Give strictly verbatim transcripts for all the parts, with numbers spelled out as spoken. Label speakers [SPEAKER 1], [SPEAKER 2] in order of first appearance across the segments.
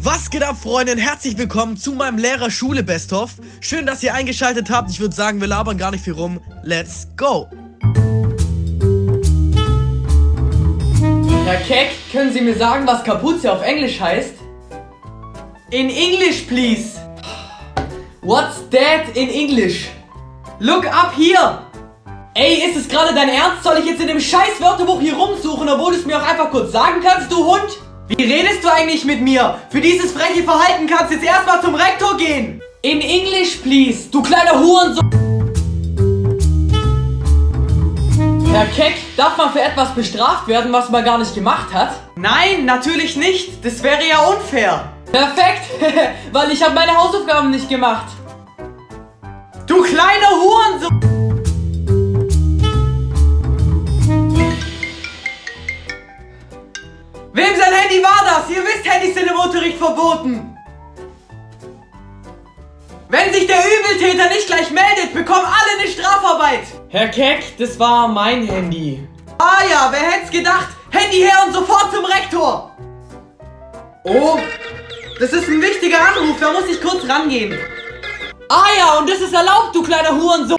[SPEAKER 1] Was geht ab, Freunde, und herzlich willkommen zu meinem Lehrer-Schule Best-of. Schön, dass ihr eingeschaltet habt. Ich würde sagen, wir labern gar nicht viel rum. Let's go!
[SPEAKER 2] Herr Keck, können Sie mir sagen, was Kapuze auf Englisch heißt? In English, please. What's that in English? Look up here. Ey, ist es gerade dein Ernst? Soll ich jetzt in dem scheiß Wörterbuch hier rumsuchen, obwohl du es mir auch einfach kurz sagen kannst, du Hund? Wie redest du eigentlich mit mir? Für dieses freche Verhalten kannst du jetzt erstmal zum Rektor gehen. In English, please, du kleiner Hurensohn. Herr Keck, darf man für etwas bestraft werden, was man gar nicht gemacht hat? Nein, natürlich nicht. Das wäre ja unfair. Perfekt, weil ich habe meine Hausaufgaben nicht gemacht. Du kleiner Hurensohn. Wem sein Handy war das? Ihr wisst, Handys sind im Unterricht verboten. Wenn sich der Übeltäter nicht gleich meldet, bekommen alle eine Strafarbeit. Herr Keck, das war mein Handy. Ah ja, wer hätte es gedacht? Handy her und sofort zum Rektor. Oh, das ist ein wichtiger Anruf, da muss ich kurz rangehen. Ah ja, und das ist erlaubt, du kleiner Hurensohn.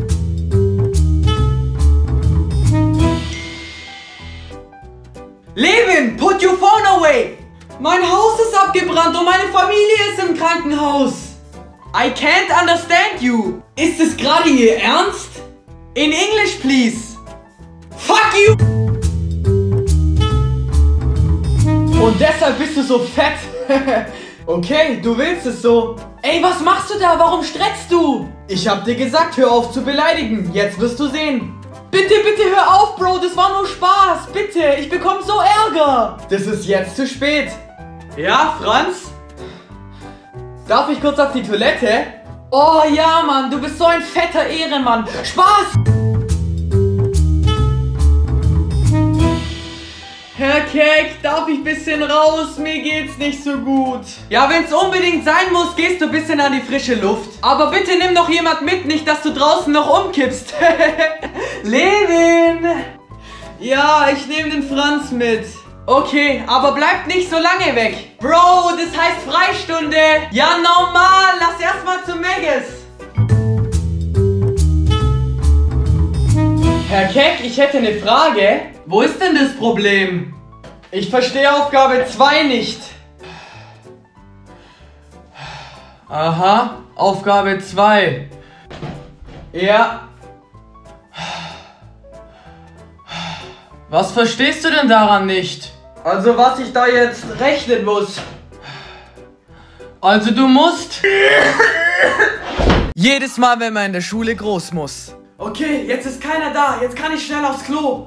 [SPEAKER 2] Levin, put your phone away! Mein Haus ist abgebrannt und meine Familie ist im Krankenhaus. I can't understand you. Ist es gerade Ihr Ernst? In English, please. Fuck you! Und deshalb bist du so fett. Okay, du willst es so. Ey, was machst du da? Warum streckst du? Ich hab dir gesagt, hör auf zu beleidigen. Jetzt wirst du sehen. Bitte, bitte hör auf, Bro, das war nur Spaß. Bitte, ich bekomme so Ärger. Das ist jetzt zu spät. Ja, Franz? Darf ich kurz auf die Toilette? Oh ja, Mann, du bist so ein fetter Ehrenmann. Spaß! Herr Keck, darf ich ein bisschen raus? Mir geht's nicht so gut. Ja, wenn's unbedingt sein muss, gehst du ein bisschen an die frische Luft. Aber bitte nimm noch jemand mit, nicht dass du draußen noch umkippst. Levin! Ja, ich nehme den Franz mit. Okay, aber bleibt nicht so lange weg. Bro, das heißt Freistunde. Ja, normal, lass erstmal zu Megges. Herr Keck, ich hätte eine Frage. Wo ist denn das Problem? Ich verstehe Aufgabe zwei nicht. Aha, Aufgabe zwei. Ja. Was verstehst du denn daran nicht? Also was ich da jetzt rechnen muss. Also du musst...
[SPEAKER 1] Jedes Mal, wenn man in der Schule groß muss.
[SPEAKER 2] Okay, jetzt ist keiner da. Jetzt kann ich schnell aufs Klo.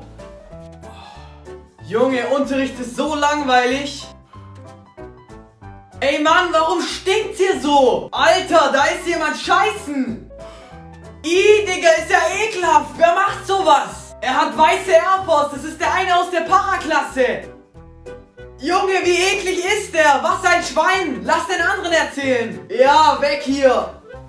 [SPEAKER 2] Junge, Unterricht ist so langweilig. Ey Mann, warum stinkt's hier so? Alter, da ist jemand scheißen. Ih, Digga, ist ja ekelhaft. Wer macht sowas? Er hat weiße Air Force. Das ist der eine aus der Paraklasse. Junge, wie eklig ist der? Was ein Schwein. Lass den anderen erzählen. Ja, weg hier.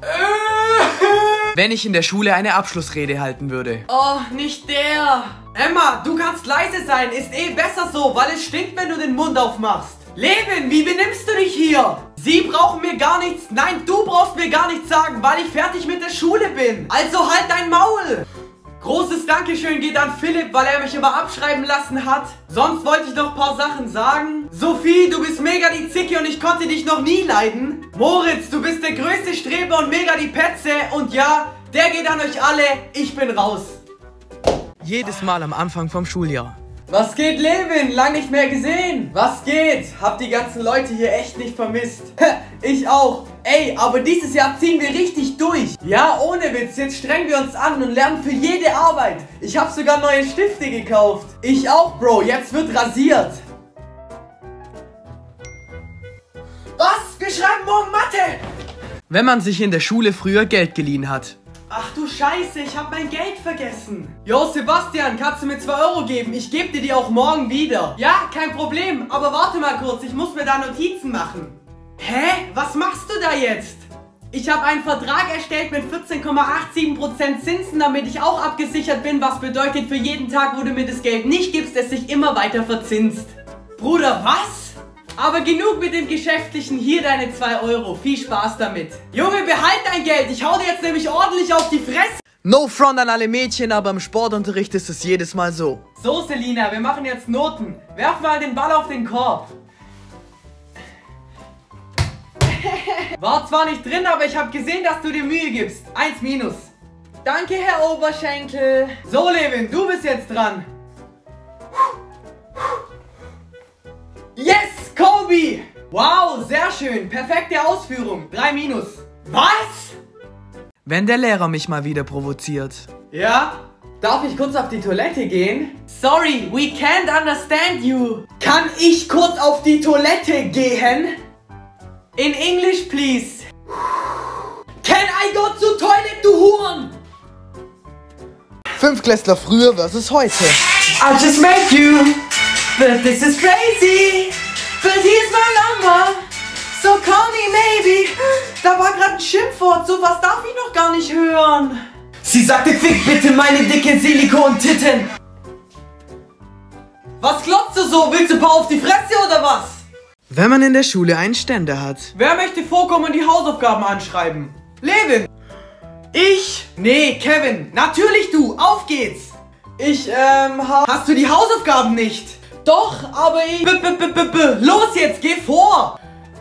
[SPEAKER 1] Wenn ich in der Schule eine Abschlussrede halten würde.
[SPEAKER 2] Oh, nicht der. Emma, du kannst leise sein. Ist eh besser so, weil es stinkt, wenn du den Mund aufmachst. Levin, wie benimmst du dich hier? Sie brauchen mir gar nichts. Nein, du brauchst mir gar nichts sagen, weil ich fertig mit der Schule bin. Also halt dein Maul. Großes Dankeschön geht an Philipp, weil er mich immer abschreiben lassen hat. Sonst wollte ich noch ein paar Sachen sagen. Sophie, du bist mega die Zicke und ich konnte dich noch nie leiden. Moritz, du bist der größte Streber und mega die Petze. Und ja, der geht an euch alle. Ich bin raus.
[SPEAKER 1] Jedes Mal am Anfang vom Schuljahr.
[SPEAKER 2] Was geht, Levin? Lang nicht mehr gesehen. Was geht? Hab die ganzen Leute hier echt nicht vermisst. Ich auch. Ey, aber dieses Jahr ziehen wir richtig durch. Ja, ohne Witz. Jetzt strengen wir uns an und lernen für jede Arbeit. Ich habe sogar neue Stifte gekauft. Ich auch, Bro. Jetzt wird rasiert. Was? Wir schreiben morgen Mathe.
[SPEAKER 1] Wenn man sich in der Schule früher Geld geliehen hat.
[SPEAKER 2] Ach du Scheiße, ich hab mein Geld vergessen. Jo, Sebastian, kannst du mir zwei Euro geben? Ich gebe dir die auch morgen wieder. Ja, kein Problem, aber warte mal kurz, ich muss mir da Notizen machen. Hä? Was machst du da jetzt? Ich habe einen Vertrag erstellt mit vierzehn Komma siebenundachtzig Prozent Zinsen, damit ich auch abgesichert bin, was bedeutet, für jeden Tag, wo du mir das Geld nicht gibst, es sich immer weiter verzinst. Bruder, was? Aber genug mit dem Geschäftlichen, hier deine zwei Euro. Viel Spaß damit. Junge, behalt dein Geld, ich hau dir jetzt nämlich ordentlich auf die Fresse.
[SPEAKER 1] No front an alle Mädchen, aber im Sportunterricht ist es jedes Mal so.
[SPEAKER 2] So, Selina, wir machen jetzt Noten. Werf mal den Ball auf den Korb. War zwar nicht drin, aber ich habe gesehen, dass du dir Mühe gibst. Eins minus. Danke, Herr Oberschenkel. So, Levin, du bist jetzt dran. Yes, Kobe! Wow, sehr schön. Perfekte Ausführung. Drei minus. Was?
[SPEAKER 1] Wenn der Lehrer mich mal wieder provoziert.
[SPEAKER 2] Ja? Darf ich kurz auf die Toilette gehen? Sorry, we can't understand you. Kann ich kurz auf die Toilette gehen? In English, please. Can I go to toilet, du Huren?
[SPEAKER 1] Fünftklässler früher versus heute.
[SPEAKER 2] I just met you, but this is crazy. But here's my number, so call me maybe. Da war gerade ein Schimpfwort, sowas darf ich noch gar nicht hören. Sie sagte, fick bitte meine dicke Silikon-Titten. Was glotzt du so? Willst du ein paar auf die Fresse oder was?
[SPEAKER 1] Wenn man in der Schule einen Ständer hat.
[SPEAKER 2] Wer möchte vorkommen und die Hausaufgaben anschreiben? Levin. Ich? Nee, Kevin. Natürlich du. Auf geht's. Ich, ähm, ha Hast du die Hausaufgaben nicht? Doch, aber ich... B -b -b -b -b Los jetzt, geh vor.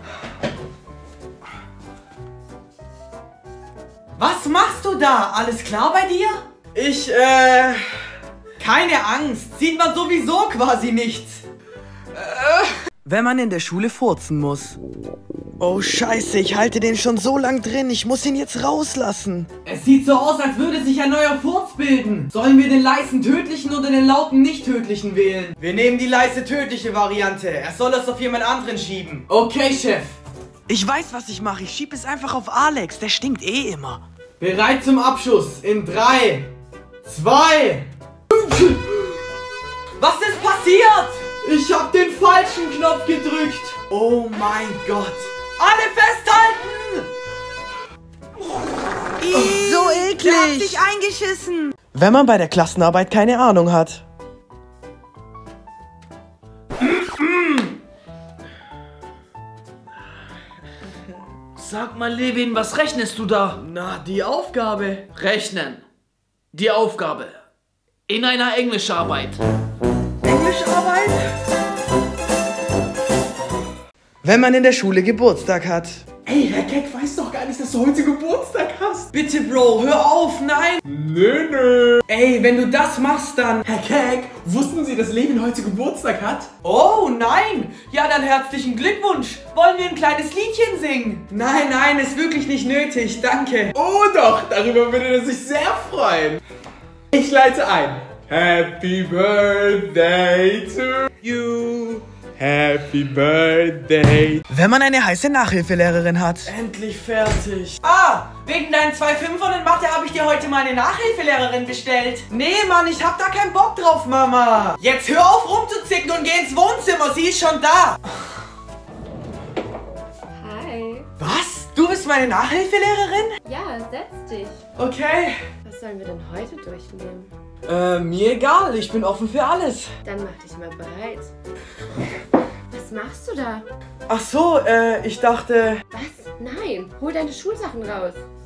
[SPEAKER 2] Was machst du da? Alles klar bei dir? Ich, äh... Keine Angst. Sieht man sowieso quasi nichts. Äh...
[SPEAKER 1] Wenn man in der Schule furzen muss. Oh Scheiße, ich halte den schon so lang drin. Ich muss ihn jetzt rauslassen.
[SPEAKER 2] Es sieht so aus, als würde sich ein neuer Furz bilden. Sollen wir den leisen tödlichen oder den lauten nicht tödlichen wählen? Wir nehmen die leise tödliche Variante. Er soll es auf jemand anderen schieben. Okay, Chef.
[SPEAKER 1] Ich weiß, was ich mache. Ich schieb es einfach auf Alex. Der stinkt eh immer.
[SPEAKER 2] Bereit zum Abschuss. In drei, zwei. Was ist passiert? Ich hab den falschen Knopf gedrückt. Oh mein Gott. Alle festhalten!
[SPEAKER 1] Oh, so eklig.
[SPEAKER 2] Der hat sich eingeschissen.
[SPEAKER 1] Wenn man bei der Klassenarbeit keine Ahnung hat.
[SPEAKER 3] Sag mal, Levin, was rechnest du da?
[SPEAKER 2] Na, die Aufgabe.
[SPEAKER 3] Rechnen. Die Aufgabe. In einer Englischarbeit.
[SPEAKER 2] Englischarbeit?
[SPEAKER 1] Wenn man in der Schule Geburtstag hat.
[SPEAKER 4] Ey, Herr Keck weiß doch gar nicht, dass du heute Geburtstag hast.
[SPEAKER 2] Bitte, Bro, hör auf, nein.
[SPEAKER 4] Nö, nö.
[SPEAKER 2] Ey, wenn du das machst, dann...
[SPEAKER 4] Herr Keck, wussten Sie, dass Levin heute Geburtstag hat?
[SPEAKER 2] Oh, nein. Ja, dann herzlichen Glückwunsch. Wollen wir ein kleines Liedchen singen? Nein, nein, ist wirklich nicht nötig, danke.
[SPEAKER 4] Oh doch, darüber würde er sich sehr freuen. Ich leite ein. Happy Birthday to you. Happy Birthday.
[SPEAKER 1] Wenn man eine heiße Nachhilfelehrerin hat.
[SPEAKER 2] Endlich fertig. Ah, wegen deinen zwei Fünfern in Mathe habe ich dir heute mal eine Nachhilfelehrerin bestellt. Nee, Mann, ich hab da keinen Bock drauf, Mama. Jetzt hör auf rumzuzicken und geh ins Wohnzimmer, sie ist schon da.
[SPEAKER 5] Hi.
[SPEAKER 2] Was? Du bist meine Nachhilfelehrerin?
[SPEAKER 5] Ja, setz dich.
[SPEAKER 2] Okay.
[SPEAKER 5] Was sollen wir denn heute durchnehmen?
[SPEAKER 2] Äh, mir egal, ich bin offen für alles.
[SPEAKER 5] Dann mach dich mal bereit. Was machst du da?
[SPEAKER 2] Ach so, äh, ich dachte...
[SPEAKER 5] Was? Nein, hol deine Schulsachen raus.